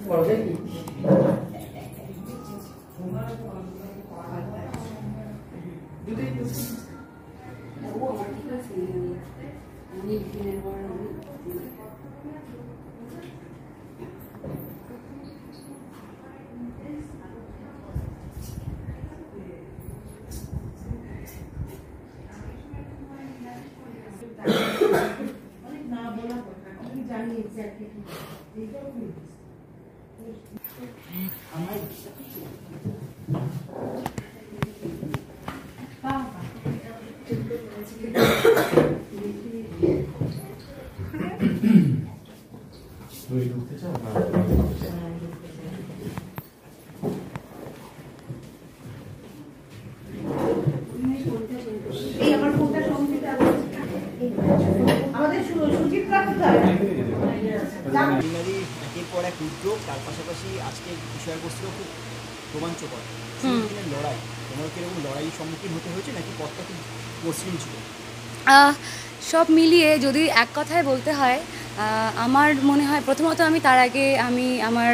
একের পর এক উদ্যোগ, তার পাশাপাশি আজকের বিষয়বস্তু খুব রোমাঞ্চকর। লড়াই, তোমার কিরকম লড়াইয়ের সম্মুখীন হতে হয়েছে নাকি পথটা খুব মসৃণ ছিল? সব মিলিয়ে যদি এক কথায় বলতে হয়, আমার মনে হয় প্রথমত তার আগে আমার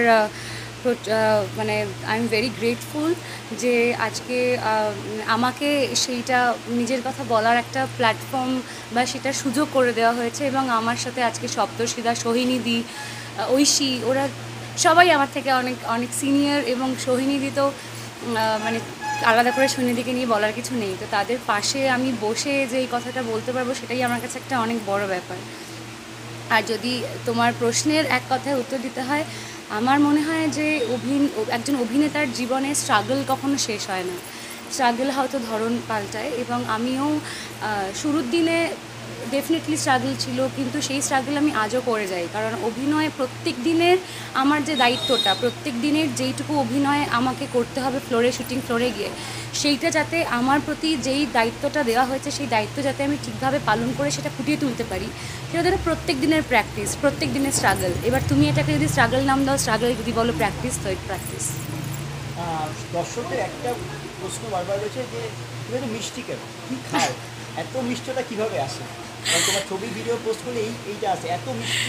মানে আই এম ভেরি গ্রেটফুল যে আজকে আমাকে সেইটা নিজের কথা বলার একটা প্ল্যাটফর্ম বা সেটার সুযোগ করে দেওয়া হয়েছে, এবং আমার সাথে আজকে সপ্তর্ষিদা, সোহিনীদি, ঐশী, ওরা সবাই আমার থেকে অনেক অনেক সিনিয়র, এবং সোহিনীদি তো মানে আলাদা করে সোহিনীদিকে নিয়ে বলার কিছু নেই, তো তাদের পাশে আমি বসে যে এই কথাটা বলতে পারবো সেটাই আমার কাছে একটা অনেক বড় ব্যাপার। আর যদি তোমার প্রশ্নের এক কথায় উত্তর দিতে হয়, আমার মনে হয় যে একজন অভিনেতার জীবনে স্ট্রাগল কখনো শেষ হয় না। স্ট্রাগল হয়তো ধরন পাল্টায়, এবং আমিও শুরুর দিনে ডেফিনেটলি স্ট্রাগল ছিল, কিন্তু সেই স্ট্রাগল আমি আজও করে যাই, কারণ অভিনয় প্রত্যেক দিনের আমার যে দায়িত্বটা, প্রত্যেক দিনের যেইটুকু অভিনয় আমাকে করতে হবে ফ্লোরে, শুটিং ফ্লোরে গিয়ে, সেইটা যাতে আমার প্রতি যেই দায়িত্বটা দেওয়া হয়েছে সেই দায়িত্ব যাতে আমি ঠিকভাবে পালন করে সেটা ফুটিয়ে তুলতে পারি, সেটা ধরো প্রত্যেক দিনের প্র্যাকটিস, প্রত্যেক দিনের স্ট্রাগল। এবার তুমি এটাকে যদি স্ট্রাগল নাম দাও, স্ট্রাগল যদি বলো প্র্যাকটিস, তো প্র্যাকটিস। দর্শকদের একটা প্রশ্ন বারবার রয়েছে যে তুমি তো মিষ্টি কেন, কী খাও, এত মিষ্টতা কীভাবে আসে? তোমার ছবি ভিডিও পোস্ট করলে এইটা আসে, এত মিষ্টি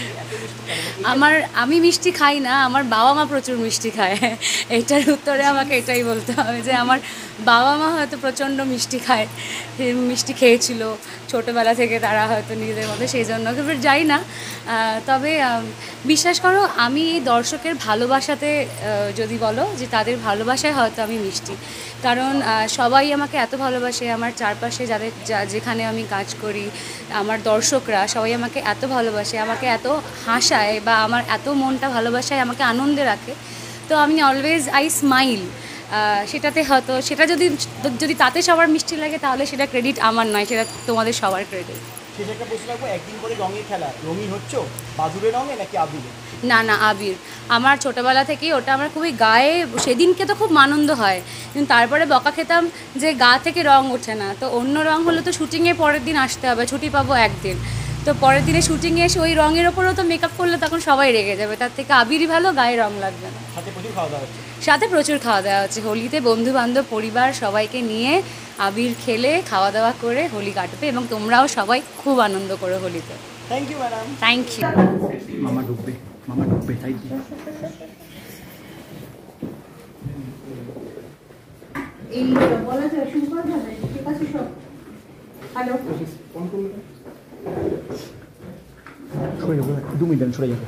আমি মিষ্টি খাই না, আমার বাবা মা প্রচুর মিষ্টি খায়। এইটার উত্তরে আমাকে এটাই বলতে হবে যে আমার বাবা মা হয়তো প্রচণ্ড মিষ্টি খায়, মিষ্টি খেয়েছিল ছোটোবেলা থেকে তারা হয়তো নিজেদের মধ্যে, সেই জন্য এবার যাই না। তবে বিশ্বাস করো, আমি এই দর্শকের ভালোবাসাতে যদি বলো যে তাদের ভালোবাসায় হয়তো আমি মিষ্টি, কারণ সবাই আমাকে এত ভালোবাসে, আমার চারপাশে যেখানে আমি কাজ করি আমার দর্শকরা সবাই আমাকে এত ভালোবাসে, আমাকে এত হাসায়, বা আমার এত মনটা ভালোবাসায়, আমাকে আনন্দে রাখে, তো আমি অলওয়েজ আই স্মাইল। সেটাতে হয়তো সেটা যদি তাতে সবার মিষ্টি লাগে তাহলে সেটা ক্রেডিট আমার নয়, সেটা তোমাদের সবার ক্রেডিট। সেটা প্রশ্ন রাখবো, একদিন করে রঙের খেলা, রঙিন হচ্ছে বাদুড়ে রঙে নাকি আবিরে? না, আবির। আমার ছোটোবেলা থেকেই ওটা আমার খুবই গায়ে, সেদিনকে তো খুব আনন্দ হয়, কিন্তু তারপরে বকা খেতাম যে গা থেকে রং ওঠে না, তো অন্য রং হলে তো শুটিংয়ে পরের দিন আসতে হবে, ছুটি পাবো একদিন, তো পরের দিনে শুটিংয়ে এসে ওই রঙের ওপরেও তো মেকআপ করলে তখন সবাই রেগে যাবে, তার থেকে আবিরই ভালো, গায়ে রং লাগবে না। সাথে প্রচুর খাওয়া দাওয়া হচ্ছে হোলিতে, বন্ধু বান্ধব পরিবার সবাইকে নিয়ে আবির খেলে খাওয়া দাওয়া করে হোলি কাটবে, এবং তোমরাও সবাই খুব আনন্দ করো হোলিতে। Thank you madam. Thank you. মামা ঢুকবে, থ্যাংক ইউ। এই বলা যায় শুরু করা যাবে, ঠিক আছে সব? হ্যালো, ফোন করুন। সরে যাবে, 2 মিনিট সরে যাবে।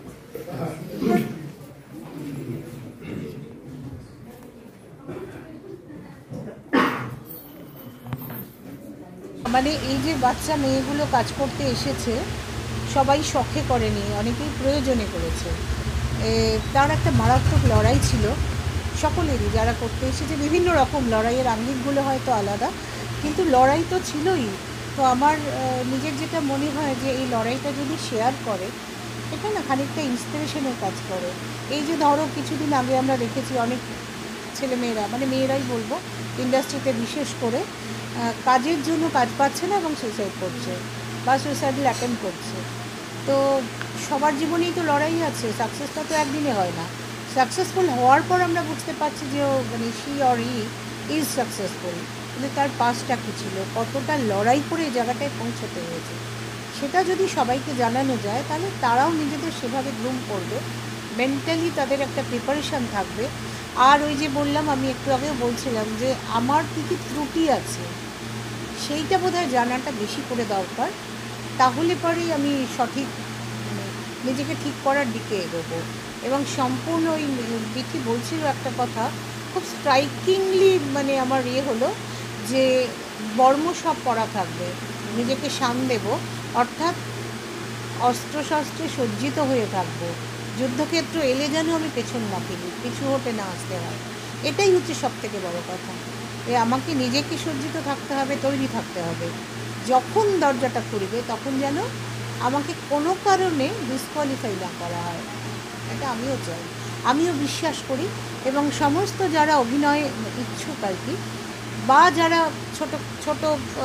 মানে এই যে বাচ্চা মেয়েগুলো কাজ করতে এসেছে, সবাই শখে করেনি, অনেকেই প্রয়োজনে করেছে। তার একটা মারাত্মক লড়াই ছিল সকলেরই, যারা করতে এসেছে বিভিন্ন রকম লড়াইয়ের আঙ্গিকগুলো হয়তো আলাদা, কিন্তু লড়াই তো ছিলই। তো আমার নিজের যেটা মনে হয় যে এই লড়াইটা যদি শেয়ার করে, এটা না খানিকটা ইন্সপিরেশনের কাজ করে। এই যে ধরো কিছুদিন আগে আমরা দেখেছি অনেক ছেলেমেয়েরা, মানে মেয়েরাই বলবো, ইন্ডাস্ট্রিতে বিশেষ করে কাজের জন্য কাজ পাচ্ছে না এবং সুইসাইড করছে বা সুইসাইডাল অ্যাটেম্প্ট করছে। তো সবার জীবনেই তো লড়াই আছে, সাকসেসটা তো একদিনে হয় না। সাকসেসফুল হওয়ার পর আমরা বুঝতে পারছি যে ও মানে she or he is successful, কিন্তু তার পাস্টটা কী ছিল, কতটা লড়াই করে এই জায়গাটায় পৌঁছতে হয়েছে, সেটা যদি সবাইকে জানানো যায় তাহলে তারাও নিজেদের সেভাবে গ্রুম করবে মেন্টালি তাদের একটা প্রিপারেশান থাকবে। আর ওই যে বললাম, আমি একটু আগেও বলছিলাম যে আমার কী কী ত্রুটি আছে সেইটা বোধহয় জানাটা বেশি করে দরকার। তাহলে পরেই আমি সঠিক মানে নিজেকে ঠিক করার দিকে এগোবো। এবং সম্পূর্ণ ওই বিথি বলছিল একটা কথা খুব স্ট্রাইকিংলি, মানে আমার হলো যে বর্ম সব পরা থাকবে, নিজেকে শান দেব, অর্থাৎ অস্ত্রশস্ত্রে সজ্জিত হয়ে থাকবো। যুদ্ধক্ষেত্র এলে যেন আমি পেছন না ফিরি, পিছু হটে না আসতে হয়। এটাই হচ্ছে সবথেকে বড় কথা। আমাকে নিজেকে সজ্জিত থাকতে হবে, তৈরি থাকতে হবে। যখন দরজাটা খুলবে তখন যেন আমাকে কোনো কারণে ডিসকোয়ালিফাই না করা হয়, এটা আমিও চাই, আমিও বিশ্বাস করি। এবং সমস্ত যারা অভিনয় ইচ্ছুক আর কি, বা যারা ছোট ছোট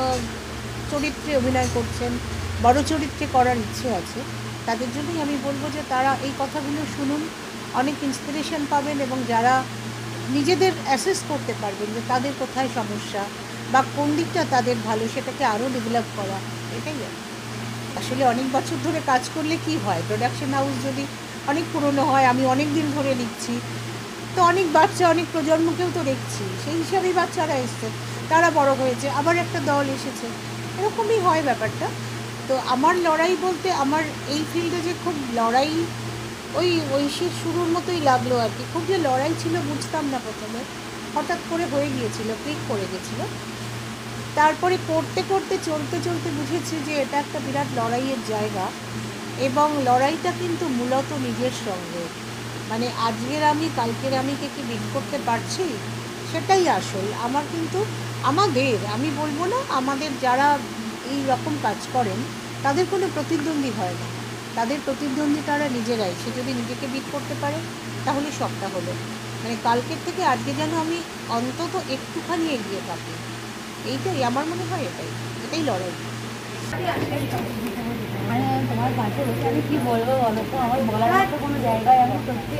চরিত্রে অভিনয় করছেন, বড় চরিত্রে করার ইচ্ছে আছে, তাদের জন্যই আমি বলবো যে তারা এই কথাগুলো শুনুন, অনেক ইন্সপিরেশন পাবেন। এবং যারা নিজেদের অ্যাসেস করতে পারবেন যে তাদের কোথায় সমস্যা বা কোন দিকটা তাদের ভালো, সেটাকে আরও ডেভেলপ করা, এটাই আর কি। আসলে অনেক বছর ধরে কাজ করলে কি হয়, প্রোডাকশন হাউস যদি অনেক পুরনো হয়, আমি অনেক দিন ধরে লিখছি, তো অনেক বাচ্চা, অনেক প্রজন্মকেও তো দেখছি, সেই হিসাবেই বাচ্চারা এসছে, তারা বড় হয়েছে, আবার একটা দল এসেছে, এরকমই হয় ব্যাপারটা। তো আমার লড়াই বলতে, আমার এই ফিল্ডে যে খুব লড়াই, ওই সে শুরুর মতোই লাগলো আর কি। খুব যে লড়াই ছিল বুঝতাম না প্রথমে, হঠাৎ করে হয়ে গিয়েছিল, ক্লিক করে গেছিলো। তারপরে করতে করতে চলতে চলতে বুঝেছি যে এটা একটা বিরাট লড়াইয়ের জায়গা। এবং লড়াইটা কিন্তু মূলত নিজের সঙ্গে, মানে আজকের আমি কালকের আমিকে কি বিট করতে পারছি, সেটাই আসল। আমার কিন্তু আমি বলবো না আমাদের যারা এই রকম কাজ করেন তাদের কোনো প্রতিদ্বন্দ্বী হয় না, তাদের প্রতিদ্বন্দ্বী তারা নিজেরাই। সে যদি নিজেকে বিট করতে পারে তাহলে সবটা হলো। মানে কালকের থেকে আজকে যেন আমি অন্তত একটুখানি এগিয়ে থাকি, এইটাই আমার মনে হয়, এটাই লড়াই। মানে তোমার পাশে বসে আমি কি বলবো বলো তো, আমার বলার মতো কোনো জায়গায় আমি সত্যি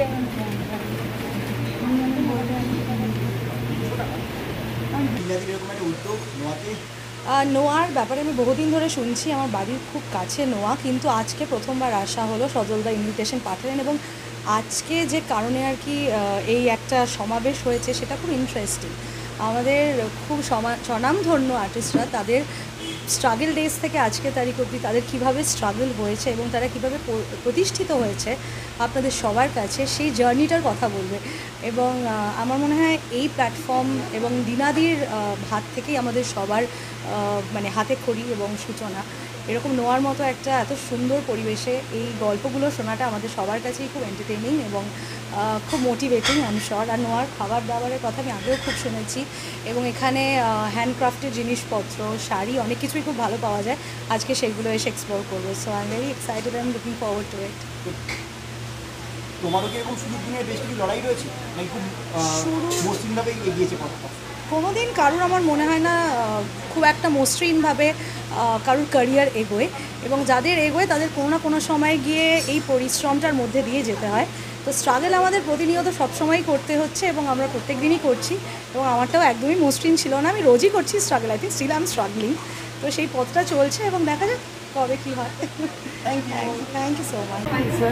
এরকম একটা উদ্যোগ নোয়াতে। নোয়ার ব্যাপারে আমি বহুদিন ধরে শুনছি, আমার বাড়ির খুব কাছে নোয়া, কিন্তু আজকে প্রথমবার আসা হলো। সজলদা ইনভিটেশন পাঠালেন এবং আজকে যে কারণে আর কি এই একটা সমাবেশ হয়েছে সেটা খুব ইন্টারেস্টিং। আমাদের খুব স্বনামধন্য আর্টিস্টরা তাদের স্ট্রাগল ডেজ থেকে আজকে তারিখ অবধি তাদের কীভাবে স্ট্রাগল হয়েছে এবং তারা কীভাবে প্রতিষ্ঠিত হয়েছে আপনাদের সবার কাছে, সেই জার্নিটার কথা বলবে। এবং আমার মনে হয় এই প্ল্যাটফর্ম এবং দিনাদির হাত থেকেই আমাদের সবার মানে হাতে খড়ি এবং সূচনা। এরকম নোয়ার মতো একটা এত সুন্দর পরিবেশে এই গল্পগুলো শোনাটা আমাদের সবার কাছেই খুব এন্টারটেইনিং এবং খুব মোটিভেটিং আই এম শিওর। আর নোয়ার খাবার দাবারের কথা আমি আগেও খুব শুনেছি এবং এখানে হ্যান্ডক্রাফটের জিনিসপত্র, শাড়ি, অনেক কিছুই খুব ভালো পাওয়া যায়। আজকে সেগুলো এসে এক্সপ্লোর করবো। So I am very excited, I am looking forward to it. তোমারও কি এরকম সুযোগ দিনের বেশ কিছু লড়াই রয়েছে, মানে খুব মসৃণভাবে এগিয়েছে কথা? কোনোদিন কারুর আমার মনে হয় না খুব একটা মসৃণভাবে কারুর ক্যারিয়ার এগোয়, এবং যাদের এগোয় তাদের কোনো না কোনো সময় গিয়ে এই পরিশ্রমটার মধ্যে দিয়ে যেতে হয়। তো স্ট্রাগল আমাদের প্রতিনিয়ত সবসময়ই করতে হচ্ছে এবং আমরা প্রত্যেক দিনই করছি, এবং আমারটাও একদমই মসৃণ ছিল না, আমি রোজই করছি struggle. I think still I am struggling. তো সেই পথটা চলছে এবং দেখা যাক কবে কী হয়। Thank you so much.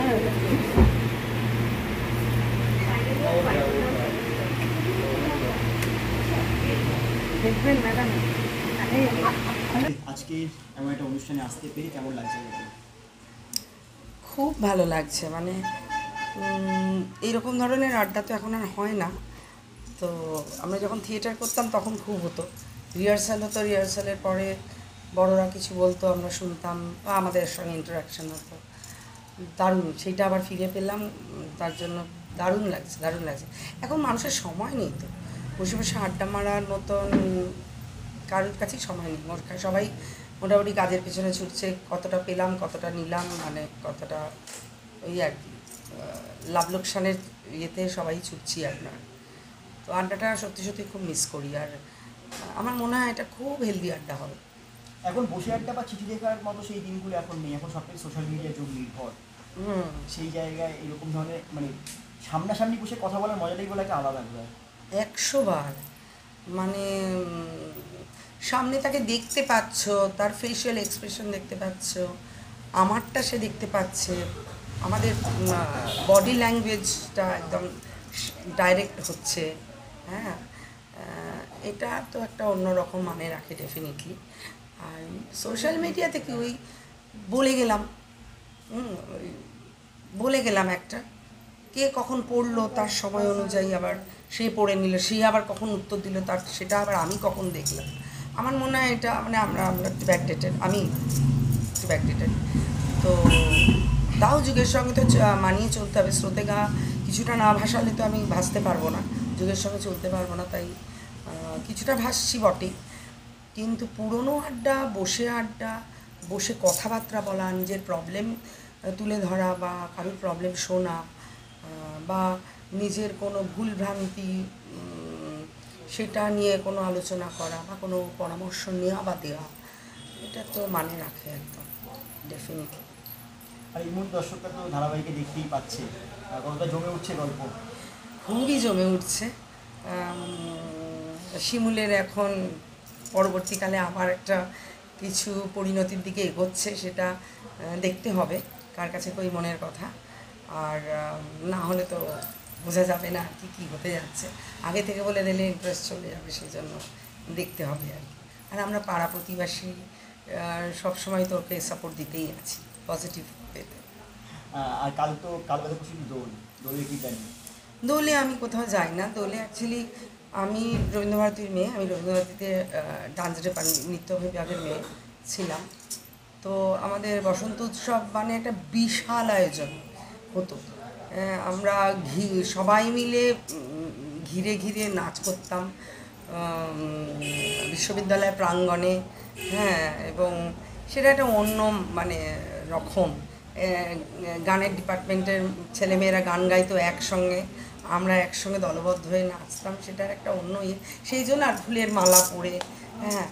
আজকে এমন একটা অনুষ্ঠানে আসতে পেরে কেমন লাগছে? খুব ভালো লাগছে, মানে এইরকম ধরনের আড্ডা তো এখন আর হয় না। তো আমরা যখন থিয়েটার করতাম তখন খুব হতো, রিহার্সাল হতো, রিহার্সালের পরে বড়রা কিছু বলতো, আমরা শুনতাম, বা আমাদের সঙ্গে ইন্টারাকশান হতো। দারুণ, সেইটা আবার ফিরে পেলাম, তার জন্য দারুণ লাগছে। এখন মানুষের সময় নেই তো বসে বসে আড্ডা মারার মতন, কারোর কাছেই সময় নেই। সবাই মোটামুটি কাজের পেছনে ছুটছে, কতটা পেলাম, কতটা নিলাম, মানে কতটা ওই আর কি লাভ লোকসানের ইয়েতে সবাই ছুটছি আপনার। তো আড্ডাটা সত্যি খুব মিস করি, আর আমার মনে হয় এটা খুব হেলদি আড্ডা হবে। এখন বসে আড্ডা বা চিঠি লেখার মতো সেই দিনগুলো এখন নেই, এখন সবটাই সোশ্যাল মিডিয়া যুগ নির্ভর। সেই জায়গায় এরকম ধরনের মানে সামনাসামনি বসে কথা বলার মজাটাই বলে একটা আলাদা লাগবে 100 বার। মানে সামনে তাকে দেখতে পাচ্ছ, তার ফেশিয়াল এক্সপ্রেশন দেখতে পাচ্ছ, আমারটা সে দেখতে পাচ্ছে, আমাদের বডি ল্যাঙ্গুয়েজটা একদম ডাইরেক্ট হচ্ছে, হ্যাঁ, এটা তো একটা অন্যরকম মানে রাখে ডেফিনেটলি। আর সোশ্যাল মিডিয়াতে কি ওই বলে গেলাম, ওই বলে গেলাম একটা, কে কখন পড়লো তার সময় অনুযায়ী আবার সে পড়ে নিল, সে আবার কখন উত্তর দিল তার, সেটা আবার আমি কখন দেখলাম। আমার মনে হয় এটা মানে আমরা ব্যাকডেটেড, আমি একটু ব্যাকডেটেড। তো তাও যুগের সঙ্গে তো মানিয়ে চলতে হবে। স্রোতে গা কিছুটা না ভাসালে তো আমি ভাসতে পারবো না, যুগের সঙ্গে চলতে পারবো না। তাই কিছুটা ভাসছি বটেই, কিন্তু পুরনো আড্ডা, বসে কথাবার্তা বলা, নিজের প্রবলেম তুলে ধরা বা কারোর প্রবলেম শোনা, বা নিজের কোনো ভুলভ্রান্তি সেটা নিয়ে কোনো আলোচনা করা বা কোনো পরামর্শ নেওয়া বা দেওয়া, এটা তো মানে রাখে একদম ডেফিনেটলি। আর এই মুহূর্তে দর্শকরা তো ধারাবাহিকে দেখতেই পাচ্ছে, কতটা জমে উঠছে গল্প। খুবই জমে উঠছে। শিমুলের এখন পরবর্তীকালে আবার একটা কিছু পরিণতির দিকে এগোচ্ছে, সেটা দেখতে হবে কার কাছে কই মনের কথা। আর না হলে তো বোঝা যাবে না কি কী হতে যাচ্ছে। আগে থেকে বলে দিলে ইন্টারেস্ট চলে যাবে, সেই জন্য দেখতে হবে আর কি। আর আমরা পাড়া প্রতিবেশী সবসময় তো ওকে সাপোর্ট দিতেই আছি পজিটিভ পেতে। আর কাল বাদে খুশি দোলে কি জানি? দোলে আমি কোথাও যাই না। দোলে অ্যাকচুয়ালি আমি রবীন্দ্রভারতীর মেয়ে, আমি রবীন্দ্রভারতীতে ডান্স নৃত্য বিভাগের মেয়ে ছিলাম। তো আমাদের বসন্ত উৎসব মানে একটা বিশাল আয়োজন হতো। আমরা সবাই মিলে ঘিরে ঘিরে নাচ করতাম বিশ্ববিদ্যালয় প্রাঙ্গণে, হ্যাঁ, এবং সেটা একটা অন্য মানে রকম। গানের ডিপার্টমেন্টের ছেলেমেয়েরা গান গাইতো একসঙ্গে, আমরা একসঙ্গে দলবদ্ধ হয়ে নাচতাম, সেটার একটা অন্য সেই জন্য আর ফুলের মালা পরে, হ্যাঁ,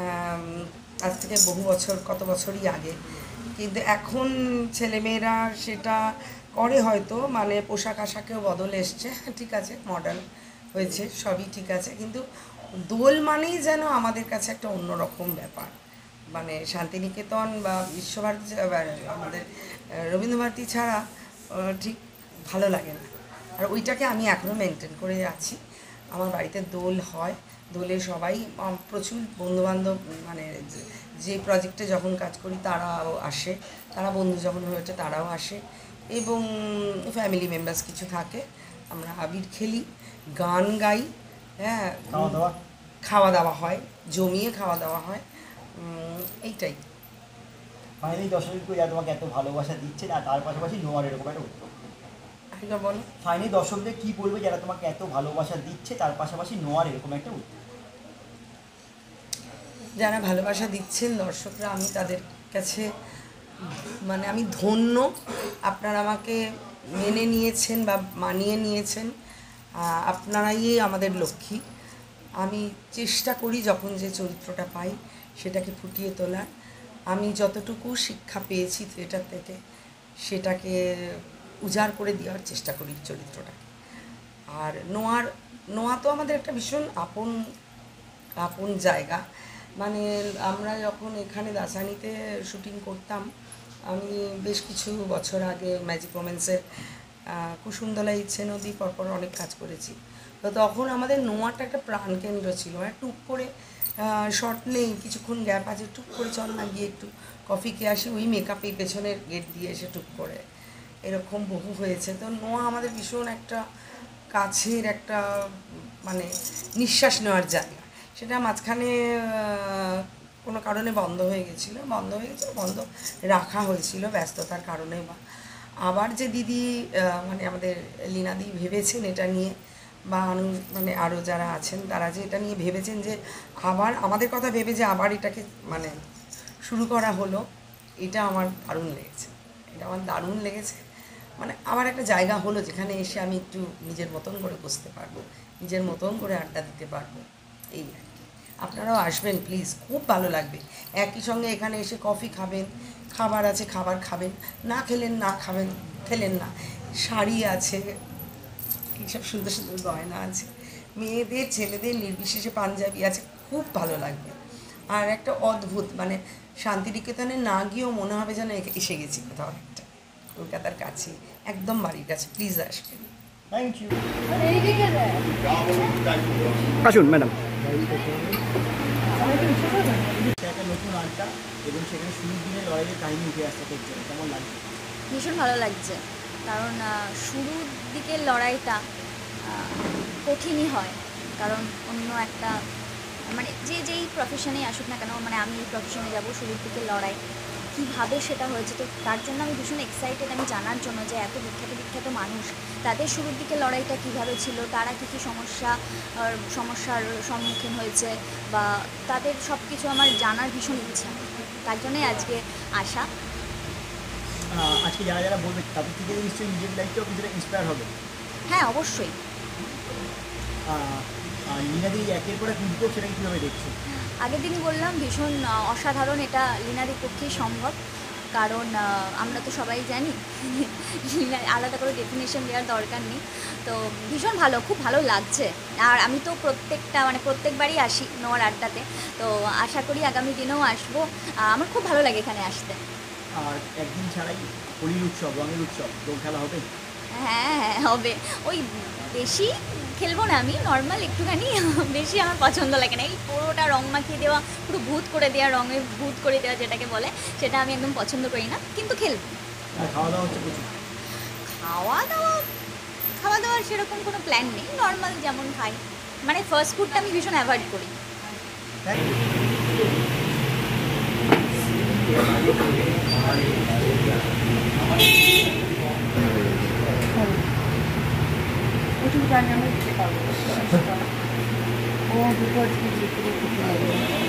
আজ থেকে বহু বছর, কত বছরই আগে। কিন্তু এখন ছেলেমেয়েরা সেটা করে হয়তো, মানে পোশাক আশাকেও বদল এসছে, ঠিক আছে, মডার্ন হয়েছে, সবই ঠিক আছে, কিন্তু দোল মানেই যেন আমাদের কাছে একটা অন্যরকম ব্যাপার। মানে শান্তিনিকেতন বা বিশ্বভারতী, আমাদের রবীন্দ্রভারতী ছাড়া ঠিক ভালো লাগে না। আর ওইটাকে আমি এখনও মেনটেন করে আছি। আমার বাড়িতে দোল হয়, দোলে সবাই প্রচুর বন্ধুবান্ধব, মানে যে প্রজেক্টে যখন কাজ করি তারাও আসে, তারা বন্ধু যখন হয়ে ওঠে তারাও আসে, এবং ফ্যামিলি মেম্বার্স কিছু থাকে। আমরা আবির খেলি, গান গাই, হ্যাঁ, খাওয়া দাওয়া হয়, জমিয়ে খাওয়া দাওয়া হয়, এইটাই। ফাইনালি দর্শকদের যারা তোমাকে এত ভালোবাসা দিচ্ছে, আর তার পাশাপাশি নোয়ার এরকম একটা উত্তর বলো। ফাইনালি দর্শকদের কী বলবে যারা তোমাকে এত ভালোবাসা দিচ্ছে, তার পাশাপাশি নোয়ার এরকম একটা উত্তর? যারা ভালোবাসা দিচ্ছেন দর্শকরা, আমি তাদের কাছে মানে আমি ধন্য। আপনারা আমাকে মেনে নিয়েছেন বা মানিয়ে নিয়েছেন, আপনারাই আমাদের লক্ষ্মী। আমি চেষ্টা করি যখন যে চরিত্রটা পাই সেটাকে ফুটিয়ে তোলার। আমি যতটুকু শিক্ষা পেয়েছি থিয়েটার থেকে সেটাকে উজাড় করে দেওয়ার চেষ্টা করি চরিত্রটাকে। আর নোয়া তো আমাদের একটা ভীষণ আপন জায়গা। মানে আমরা যখন এখানে দাসানিতে শুটিং করতাম, আমি বেশ কিছু বছর আগে ম্যাজিক মোমেন্টসের কুসুমতলা, ইচ্ছে নদী, পরপর অনেক কাজ করেছি। তো তখন আমাদের নোয়াটা একটা প্রাণকেন্দ্র ছিল। টুক করে শর্ট নেই, কিছুক্ষণ গ্যাপ আছে, টুক করে চল না গিয়ে একটু কফি খেয়ে আসি, ওই মেকআপে পেছনের গেট দিয়ে এসে টুক করে, এরকম বহু হয়েছে। তো নোয়া আমাদের ভীষণ একটা কাছের একটা মানে নিঃশ্বাস নেওয়ার জায়গা। সেটা মাঝখানে কোনো কারণে বন্ধ হয়ে গেছিলো, বন্ধ রাখা হয়েছিল ব্যস্ততার কারণে। বা আবার যে দিদি মানে আমাদের লীনাদি ভেবেছেন এটা নিয়ে, বা মানে আরও যারা আছেন তারা যে এটা নিয়ে ভেবেছেন যে আবার আমাদের কথা ভেবে যে আবার এটাকে মানে শুরু করা হলো, এটা আমার দারুণ লেগেছে। মানে আমার একটা জায়গা হলো যেখানে এসে আমি একটু নিজের মতন করে বসতে পারবো, নিজের মতন করে আড্ডা দিতে পারবো, এই আর কি। আপনারাও আসবেন প্লিজ, খুব ভালো লাগবে। একই সঙ্গে এখানে এসে কফি খাবেন, খাবার আছে খাবার খাবেন, না খেলেন না, শাড়ি আছে, এইসব সুন্দর সুন্দর গয়না আছে, মেয়েদের ছেলেদের নির্বিশেষে পাঞ্জাবি আছে, খুব ভালো লাগবে। আর একটা অদ্ভুত মানে শান্তিনিকেতনে না গিয়েও মনে হবে যেন এসে গেছি কোথাও একটা, কলকাতার কাছে, একদম বাড়ির কাছে, প্লিজ আসবেন। Thank you. আসুন ম্যাডাম। একটা নতুন আড্ডা এবং সেখানে শুরুর দিনে লড়াইয়ের কাহিনী উঠে আসছে দেখছেন, কেমন লাগছে? ভীষণ ভালো লাগছে, কারণ শুরুর দিকের লড়াইটা কঠিনই হয়, কারণ অন্য একটা মানে যেই প্রফেশনেই আসুক না কেন, মানে আমি এই প্রফেশনে যাব, শুরুর দিকের লড়াই কীভাবে সেটা হয়েছে, তো তার জন্য আমি ভীষণ এক্সাইটেড আমি জানার জন্য যে এত বিখ্যাত মানুষ তাদের শুরুর দিকের লড়াইটা কীভাবে ছিল, তারা কী সমস্যার সম্মুখীন হয়েছে, বা তাদের সব কিছু আমার জানার ভীষণ ইচ্ছা, তার জন্যই আজকে আসা। আজকে যারা বলবে তাদের থেকে নিশ্চয়ই নিজের লাইফটাও কিছুটা ইন্সপায়ার হবে। হ্যাঁ, অবশ্যই। লীনাদি একের পর এক উদ্যোগ, সেটাকে কীভাবে দেখছো? আগের দিনই বললাম ভীষণ অসাধারণ, এটা লীনাদির পক্ষেই সম্ভব, কারণ আমরা তো সবাই জানি আলাদা করে ডেফিনেশন দেওয়ার দরকার নেই, তো ভীষণ ভালো, খুব ভালো লাগছে। আর আমি তো প্রত্যেকবারই আসি নোয়ার আড্ডাতে, তো আশা করি আগামী দিনেও আসবো, আমার খুব ভালো লাগে এখানে আসতে। আর একদিন ছাড়াই হোলির উৎসব, রঙের উৎসব, দোল খেলা হবে? হ্যাঁ, হবে। ওই বেশি খেলবো না আমি, নর্মাল একটুখানি, বেশি আমার পছন্দ লাগে না, এই পুরোটা রং মাখিয়ে দেওয়া, পুরো ভূত করে দেওয়া, রঙে ভূত করে দেওয়া যেটাকে বলে, সেটা আমি একদম পছন্দ করি না, কিন্তু খেলবো। আর খাওয়া দাওয়া হচ্ছে প্রচুর? খাওয়া দাওয়ার সেরকম কোনো প্ল্যান নেই, নর্মাল যেমন খাই, মানে ফাস্ট ফুডটা আমি ভীষণ অ্যাভয়েড করি। Thank you. প্রচুর গান আমরা দিতে পারবো, ও দুটো আজকে যেগুলো খুব ভালো।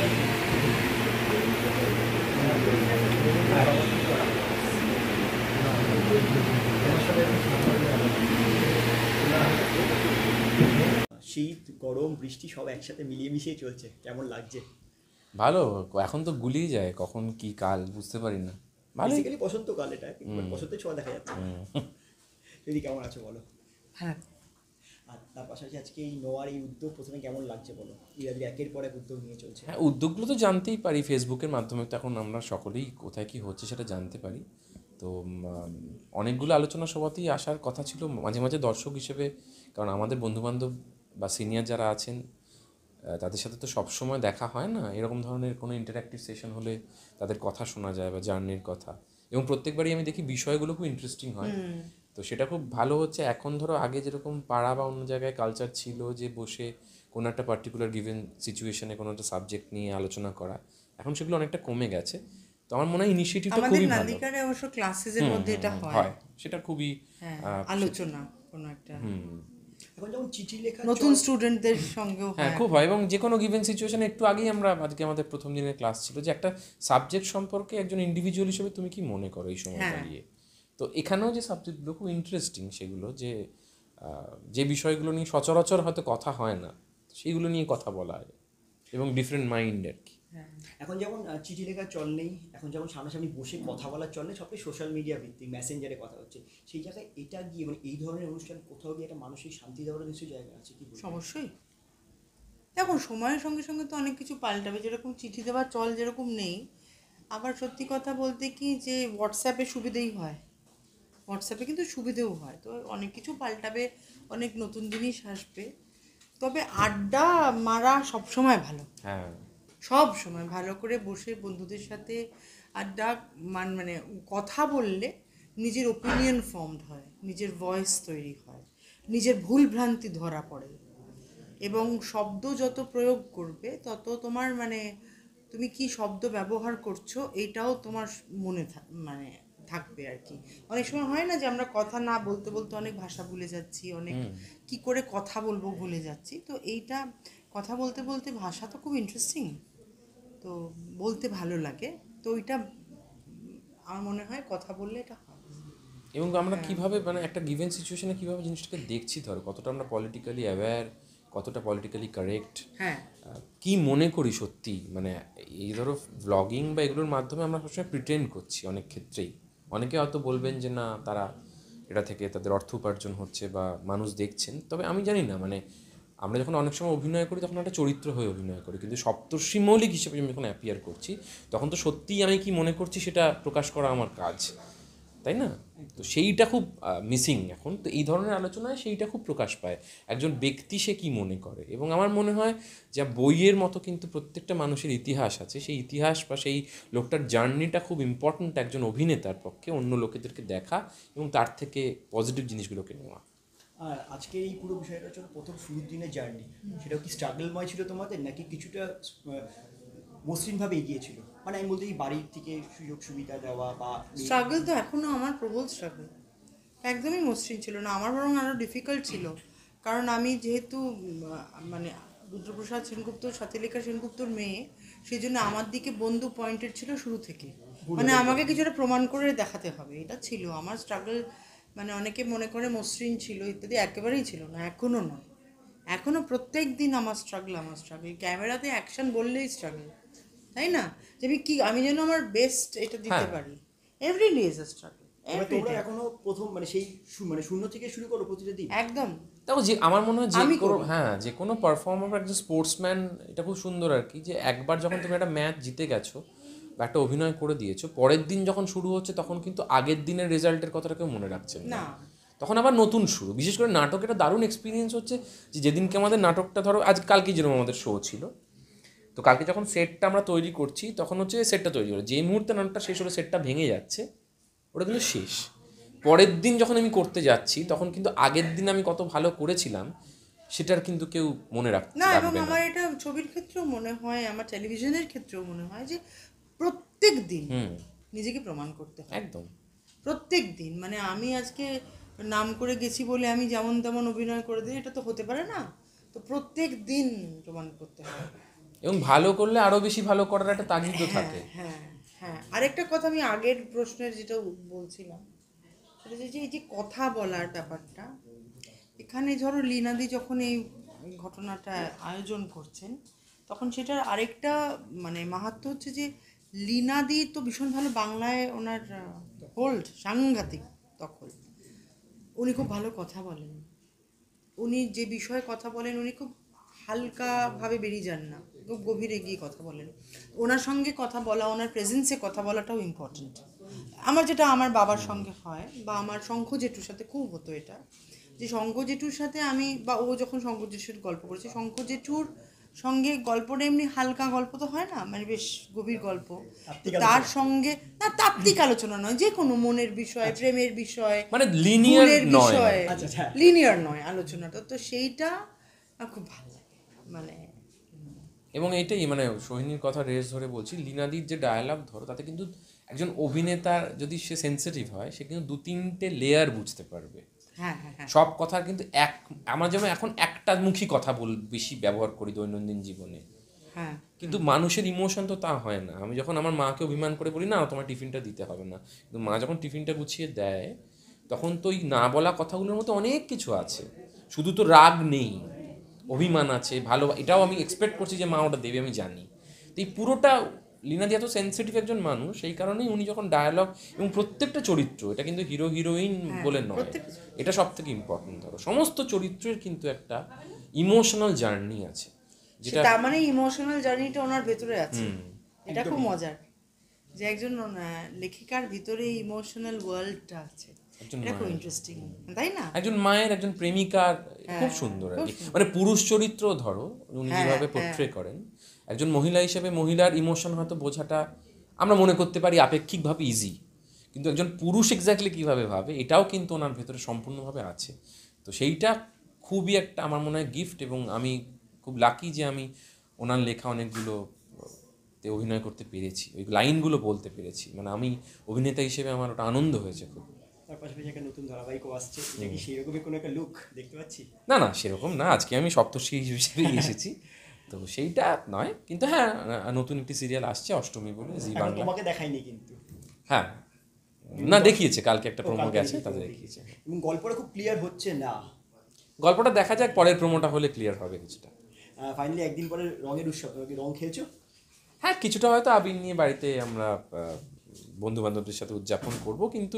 শীত, গরম, বৃষ্টি সব একসাথে মিলিয়ে মিশিয়ে চলছে, কেমন লাগছে? ভালো, এখন তো গুলিয়ে যায় কখন কি কাল বুঝতে পারি না। ভালো, বেসিক্যালি বসন্তকাল এটা, বসন্তের ছোঁয়া দেখা যাচ্ছে। যদি কেমন আছো বলো? হ্যাঁ, আর তার পাশাপাশি আজকে এই নোয়ার এই উদ্যোগ প্রথমে কেমন লাগছে বলো? ইরাদি একের পর এক উদ্যোগ নিয়ে চলছে। হ্যাঁ, উদ্যোগগুলো তো জানতেই পারি ফেসবুকের মাধ্যমে, তো এখন আমরা সকলেই কোথায় কি হচ্ছে সেটা জানতে পারি। তো অনেকগুলো আলোচনা সভাতেই আসার কথা ছিল মাঝে মাঝে দর্শক হিসেবে, কারণ আমাদের বন্ধুবান্ধব বা সিনিয়র যারা আছেন তাদের সাথে তো সবসময় দেখা হয় না, এরকম ধরনের কোনো ইন্টারঅ্যাক্টিভ সেশন হলে তাদের কথা শোনা যায় বা জার্নির কথা, এবং প্রত্যেকবারই আমি দেখি বিষয়গুলো খুব ইন্টারেস্টিং হয়, তো সেটা খুব ভালো হচ্ছে। এখন ধরো আগে যেরকম পাড়া বা অন্য জায়গায় কালচার ছিল যে বসে কোনো একটা পার্টিকুলার গিভেন সিচুয়েশনে কোনো একটা সাবজেক্ট নিয়ে আলোচনা করা, এখন সেগুলো অনেকটা কমে গেছে। তো আমার মনে হয় ইনিশিয়েটিভটা খুবই ভালো। নান্দিকারে অবশ্য ক্লাসেসের মধ্যে এটা হয়, সেটা খুবই আলোচনা কোনো একটা এখন যেমন চিঠি লেখা নতুন স্টুডেন্টদের সঙ্গেও হ্যাঁ খুব হয়, এবং যে কোনো গিভেন সিচুয়েশনে একটু আগেই আমরা আজকে আমাদের প্রথম দিনের ক্লাস ছিল যে একটা সাবজেক্ট সম্পর্কে একজন ইন্ডিভিজুয়াল হিসেবে তুমি কি মনে করো এই সময় দাঁড়িয়ে। তো এখানেও যে সাবজেক্টগুলো খুব ইন্টারেস্টিং, সেগুলো যে বিষয়গুলো নিয়ে সচরাচর হয়তো কথা হয় না, সেইগুলো নিয়ে কথা বলা হয় এবং ডিফারেন্ট মাইন্ড আর কি। এখন যেমন চিঠি লেখার চল নেই, এখন যেমন সামনাসামনি বসে কথা বলার চল নেই, সবটাই সোশ্যাল মিডিয়া ভিত্তিক, মেসেঞ্জারে কথা হচ্ছে, সেই জায়গায় এটা গিয়ে মানে এই ধরনের অনুষ্ঠান কোথাও গিয়ে একটা মানসিক শান্তি দেওয়ার নিশ্চয়ই জায়গা আছে কি? অবশ্যই। দেখুন, সময়ের সঙ্গে সঙ্গে তো অনেক কিছু পাল্টাবে, যেরকম চিঠি দেওয়ার চল যেরকম নেই, আবার সত্যি কথা বলতে কি যে হোয়াটসঅ্যাপে সুবিধেই হয়, হোয়াটসঅ্যাপে কিন্তু সুবিধেও হয়, তো অনেক কিছু পাল্টাবে, অনেক নতুন জিনিস আসবে, তবে আড্ডা মারা সবসময় ভালো। হ্যাঁ, সব সময় ভালো করে বসে বন্ধুদের সাথে আড্ডা মানে কথা বললে নিজের ওপিনিয়ন ফর্মড হয়, নিজের ভয়েস তৈরি হয়, নিজের ভুল ভ্রান্তি ধরা পড়ে, এবং শব্দ যত প্রয়োগ করবে তত তোমার মানে তুমি কি শব্দ ব্যবহার করছো এইটাও তোমার মনে মানে থাকবে আর কি। অনেক সময় হয় না যে আমরা কথা না বলতে বলতে অনেক ভাষা ভুলে যাচ্ছি, অনেক কি করে কথা বলবো ভুলে যাচ্ছি, তো এইটা কথা বলতে বলতে ভাষা তো খুব ইন্টারেস্টিং, তো বলতে ভালো লাগে, তো ওইটা আমার মনে হয় কথা বললে এটা হয়। এবং আমরা কিভাবে মানে একটা গিভেন সিচুয়েশনে কিভাবে জিনিসটাকে দেখছি, ধরো কতটা আমরা পলিটিক্যালি অ্যাওয়্যার, কতটা পলিটিক্যালি কারেক্ট, হ্যাঁ কি মনে করি সত্যি, মানে এই ধরো ভ্লগিং বা এগুলোর মাধ্যমে আমরা সবসময় প্রিটেন্ড করছি অনেক ক্ষেত্রেই। অনেকে হয়তো বলবেন যে না, তারা এটা থেকে তাদের অর্থ উপার্জন হচ্ছে বা মানুষ দেখছেন, তবে আমি জানি না, মানে আমরা যখন অনেক সময় অভিনয় করি তখন একটা চরিত্র হয়ে অভিনয় করি, কিন্তু সপ্তর্ষি মৌলিক হিসেবে আমি যখন অ্যাপিয়ার করছি তখন তো সত্যিই আমি কি মনে করছি সেটা প্রকাশ করা আমার কাজ। তাই না? তো সেইটা খুব মিসিং এখন। তো এই ধরনের আলোচনায় সেইটা খুব প্রকাশ পায়, একজন ব্যক্তি সে কী মনে করে। এবং আমার মনে হয় যা বইয়ের মতো কিন্তু প্রত্যেকটা মানুষের ইতিহাস আছে, সেই ইতিহাস বা সেই লোকটার জার্নিটা খুব ইম্পর্ট্যান্ট একজন অভিনেতার পক্ষে, অন্য লোকেদেরকে দেখা এবং তার থেকে পজিটিভ জিনিসগুলোকে নেওয়া। আর আজকে এই পুরো বিষয়টা হচ্ছে প্রথম শুরুর দিনের জার্নি, সেটাও কি স্ট্রাগলময় ছিল তোমাদের, নাকি কিছুটা মসৃণভাবে এগিয়েছিল? মানে আমি বলতে এই বাড়ির থেকে সুযোগ সুবিধা দেওয়া বা স্ট্রাগল তো এখনও আমার প্রবল স্ট্রাগল, একদমই মসৃণ ছিল না, আমার বরং আরও ডিফিকাল্ট ছিল। কারণ আমি যেহেতু মানে রুদ্রপ্রসাদ সেনগুপ্ত, সাথীলেখা সেনগুপ্তর মেয়ে, সেই জন্য আমার দিকে বন্ধু পয়েন্টেড ছিল শুরু থেকে, মানে আমাকে কিছুটা প্রমাণ করে দেখাতে হবে, এটা ছিল আমার স্ট্রাগল। মানে অনেকে মনে করে মসৃণ ছিল ইত্যাদি, একেবারেই ছিল না, এখনও নয়। এখনও প্রত্যেক দিন আমার স্ট্রাগল, ক্যামেরাতে অ্যাকশন বললেই স্ট্রাগল, তাই না? যে আমি যেন আমার বেস্ট এটা দিতে পারি, every day is a struggle. তোমরা এখনো প্রথম মানে সেই মানে শূন্য থেকে শুরু করো প্রতিটা দিন? একদম। তাও যে আমার মনে হয় যে কোনো পারফর্মার বা একজন স্পোর্টসম্যান, এটা খুব সুন্দর আর কি, যে একবার যখন তুমি একটা ম্যাচ জিতে গেছো বা একটা অভিনয় করে দিয়েছো, পরের দিন যখন শুরু হচ্ছে তখন কিন্তু আগের দিনের রেজাল্টের কথাটা কেউ মনে রাখছে না, তখন আবার নতুন শুরু। বিশেষ করে নাটক, এটা দারুণ এক্সপিরিয়েন্স হচ্ছে যে যেদিনকে আমাদের নাটকটা ধরো কালকে যেরকম আমাদের শো ছিল, তো কালকে যখন সেটটা আমরা তৈরি করছি তখন হচ্ছে সেটটা তৈরি হলো, যে মুহূর্তে নাটকটা শেষ হলো সেটটা ভেঙে যাচ্ছে, ওটা কিন্তু শেষ। পরের দিন যখন আমি করতে যাচ্ছি তখন কিন্তু আগের দিন আমি কত ভালো করেছিলাম সেটার কিন্তু কেউ মনে রাখবে না। এবং আমার এটা ছবির ক্ষেত্রেও মনে হয়, আমার টেলিভিশনের ক্ষেত্রেও মনে হয় যে প্রত্যেক দিন নিজেকে প্রমাণ করতে হয়, একদম প্রত্যেক দিন। মানে আমি আজকে নাম করে গেছি বলে আমি যেমন তেমন অভিনয় করে দিই, এটা তো হতে পারে না। তো প্রত্যেক দিন প্রমাণ করতে হয়, এবং ভালো করলে আরো বেশি ভালো করার একটা তাগিদও থাকে। হ্যাঁ হ্যাঁ। আরেকটা কথা আমি আগের প্রশ্নের যেটা বলছিলাম, সেটা যে এই যে কথা বলার ব্যাপারটা, এখানে ধরো লীনাদি যখন এই ঘটনাটা আয়োজন করছেন, তখন সেটার আরেকটা মানে মাহাত্ম্য হচ্ছে যে লীনাদি তো ভীষণ ভালো বাংলায়, ওনার হোল্ড সাংঘাতিক দখল, উনি খুব ভালো কথা বলেন, উনি যে বিষয়ে কথা বলেন উনি খুব হালকাভাবে বেরিয়ে যান না, খুব গভীরে গিয়ে কথা বলেন। ওনার সঙ্গে কথা বলা, ওনার প্রেজেন্সে কথা বলাটাও ইম্পর্টেন্ট। আমার যেটা আমার বাবার সঙ্গে হয়, বা আমার শঙ্খ জেঠুর সাথে খুব হতো এটা, যে শঙ্খ জেঠুর সাথে আমি, বা ও যখন শঙ্খ জেঠুর গল্প করেছে, শঙ্খ জেঠুর সঙ্গে গল্পটা এমনি হালকা গল্প তো হয় না, মানে বেশ গভীর গল্প, তার সঙ্গে না তাত্ত্বিক আলোচনা নয়, যে কোনো মনের বিষয়, প্রেমের বিষয়, মানে লিনিয়ার বিষয়, লিনিয়ার নয় আলোচনাটা, তো সেইটা খুব ভালো লাগে। মানে এবং এইটাই মানে সোহিনীর কথা রেস ধরে বলছি, লীনাদির যে ডায়ালগ ধরো, তাতে কিন্তু একজন অভিনেতার যদি সে সেন্সিটিভ হয়, সে কিন্তু 2-3টে লেয়ার বুঝতে পারবে। হ্যাঁ, সব কথার কিন্তু আমরা যেমন এখন একটা মুখী কথা বেশি ব্যবহার করি দৈনন্দিন জীবনে, হ্যাঁ, কিন্তু মানুষের ইমোশন তো তা হয় না। আমি যখন আমার মাকে অভিমান করে বলি না তোমার টিফিনটা দিতে হবে না, কিন্তু মা যখন টিফিনটা গুছিয়ে দেয়, তখন তো ওই না বলা কথাগুলোর মধ্যে অনেক কিছু আছে, শুধু তো রাগ নেই, অভিমান আছে, ভালো, এটাও আমি এক্সপেক্ট করছি যে মা ওটা দেবে, আমি জানি। তো এই পুরোটা, লীনাদি এত সেন্সিটিভ একজন মানুষ, সেই কারণেই উনি যখন ডায়ালগ এবং প্রত্যেকটা চরিত্র, এটা কিন্তু হিরো হিরোইন বলে নয়, এটা সব থেকে ইম্পর্টেন্ট। ধরো সমস্ত চরিত্রের কিন্তু একটা ইমোশনাল জার্নি আছে, যেটা তার মানে ইমোশনাল জার্নিটা ওনার ভেতরে আছে, এটা খুব মজার যে একজন লেখিকার ভিতরে ইমোশনাল ওয়ার্ল্ডটা আছে, এটা খুব ইন্টারেস্টিং, তাই না? একজন মায়ের, একজন প্রেমিকার, খুব সুন্দর আর কি। মানে পুরুষ চরিত্র ধরো উনি যেভাবে পোট্রে করেন, একজন মহিলা হিসেবে মহিলার ইমোশন হয়তো বোঝাটা আমরা মনে করতে পারি আপেক্ষিকভাবে ইজি, কিন্তু একজন পুরুষ এক্স্যাক্টলি কীভাবে ভাবে এটাও কিন্তু ওনার ভেতরে সম্পূর্ণভাবে আছে। তো সেইটা খুবই একটা আমার মনে হয় গিফট, এবং আমি খুব লাকি যে আমি ওনার লেখা অনেকগুলো অভিনয় করতে পেরেছি, ওই লাইনগুলো বলতে পেরেছি। মানে আমি অভিনেতা হিসেবে আমার ওটা আনন্দ হয়েছে খুব। তার পাশাপাশি একটা নতুন ধারাবাহিকও আসছে, এটা কি সেরকমই কোনো একটা লুক দেখতে পাচ্ছি? না না, সেরকম না, আজকে আমি সপ্তর্ষি হিসেবেই এসেছি, তো সেইটা নয়, কিন্তু হ্যাঁ নতুন একটি সিরিয়াল আসছে অষ্টমী বলে, জি বাংলা। তোমাকে দেখাইনি কিন্তু? হ্যাঁ, না দেখিয়েছে, কালকে একটা প্রোমো গেছে, তাদের দেখিয়েছে। এবং গল্পটা খুব ক্লিয়ার হচ্ছে না, গল্পটা দেখা যাক, পরের প্রোমোটা হলে ক্লিয়ার হবে কিছুটা। ফাইনালি একদিন পরে রঙের উৎসব, রং খেলছো? হ্যাঁ, কিছুটা হয়তো আবির নিয়ে বাড়িতে আমরা বন্ধু বান্ধবদের সাথে উদযাপন করব, কিন্তু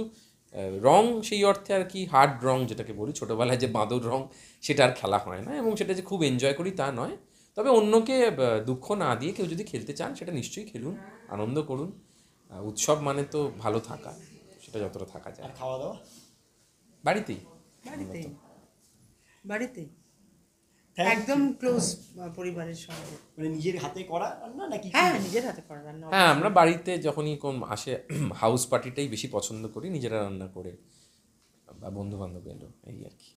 রং সেই অর্থে আর কি হার্ড রং যেটাকে বলি, ছোটোবেলায় যে বাঁদর রং, সেটা আর খেলা হয় না, এবং সেটা যে খুব এনজয় করি তা নয়। তবে অন্যকে দুঃখ না দিয়ে কেউ যদি খেলতে চান সেটা নিশ্চয়ই খেলুন, আনন্দ করুন। উৎসব মানে তো ভালো থাকা, সেটা কিছুটা যতটা থাকা যায় আর খাওয়া দাওয়া? বাড়িতেই। বাড়িতেই বাড়িতেই Thank একদম ক্লোজ পরিবারের সঙ্গে। মানে নিজের হাতে করা রান্না নাকি? হ্যাঁ নিজের হাতে করা রান্না। হ্যাঁ, আমরা বাড়িতে যখনই কোন আসে হাউস পার্টিটাই বেশি পছন্দ করি, নিজেরা রান্না করে বা বন্ধু বান্ধব এলো এই আর কি।